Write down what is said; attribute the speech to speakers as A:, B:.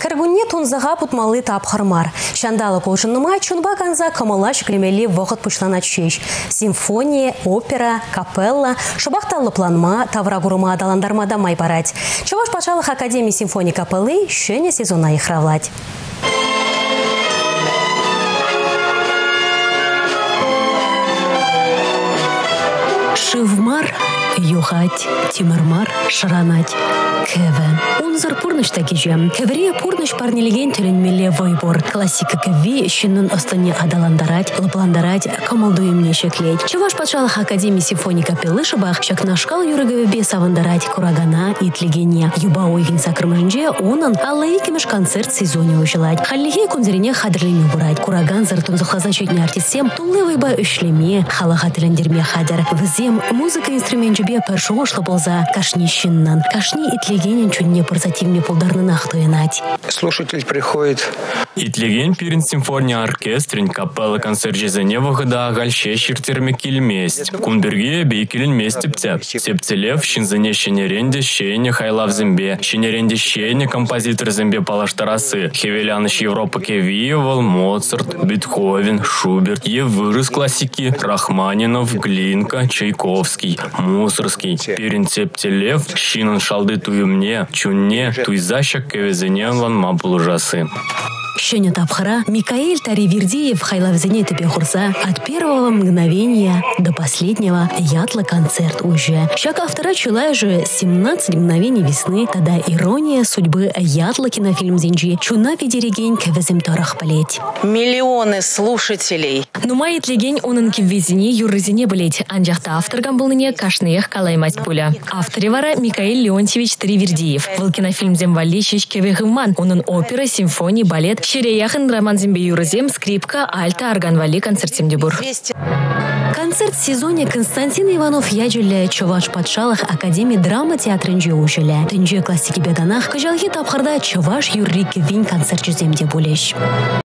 A: Кыргунне тунзаға путмалы тапхармар. Шандалы колшынныма чунба канза камалаш клемели вақыт пучланат шеш. Симфония, опера, капелла, шабақталы планма, таврагурыма адаландармада май барать. Чуваш пачалых Академии симфонии капеллы шене сезона ихравлать. Шивмар, юхать, тимармар, шаранать. Кевен. Он зар пурныш такижем. Кеврия пурныш парнелеген төленмеле войбор. Классика кеви щеннун остане адаландарать, лапландарать, камалдуем не шеклеть. Чуваш пачалых Академии симфонии капеллы шабах, шак нашкал юрыгове савандарать курагана и тлегене. Юба ойген сакрмжинже онан аллаикимеш концерт сезоне ужелать. Халлиге кунзерине хадрлеме бурать. Кураган зартун захлазачетне артистсем туллывайба үшлеме, халаха тилендерме хадер. Візем музыка инструментжебе першошлы болза кашни щеннан. Кашни и тлегенен чунне порзативне полдарны нахтуенать.
B: Слушатель приходит.
C: Итлеген пирин симфония оркестрин капелла концерт жизни выхода гальше ширтерме кильместь. Кунберге бейкилин местепцеп. Сепцелев шинзане щенеренде щене хайлав зембе. Щенеренде щене композитор зембе палаштарасы. Хевеляныш Европа кевиевал Моцарт, Бетховен, Шуберт. Евырыс классики Рахманинов, Глинка, Чайковский, Мусорский. Пирин сепцелев щинан шалды туюмне, чунне, туйзащак кевезененлан мапулужасы.
A: Щеня тапхара Микаэль Таривердиев хайлавзене тебе хурса от первого мгновения до последнего ятла концерт уже. Щак автора чулая же 17 мгновений весны, тогда ирония судьбы ятла кинофильм зенджи чуна видерегень кевезем торах полеть.
D: Миллионы слушателей.
E: Ну мает легень онанки в везине юрызине болеть. Анжахта авторгам был ныне кашнех калаймасть пуля. Авторевара Микаэль Леонтьевич Таривердиев. Был кинофильм земвалищич кевехыман. Онан опера, симфония, балет. Ширияхын роман зембе юрызем, скрипка, альта, органвали, концерт земдебур.
A: Концерт в сезоне Константин Иванов яджуля Чуваш Патшалах Академии драмы театрынже ужуля. Тынже классики беганах, кажалхи тапхарда Чуваш юррик вин концерт земде булеш.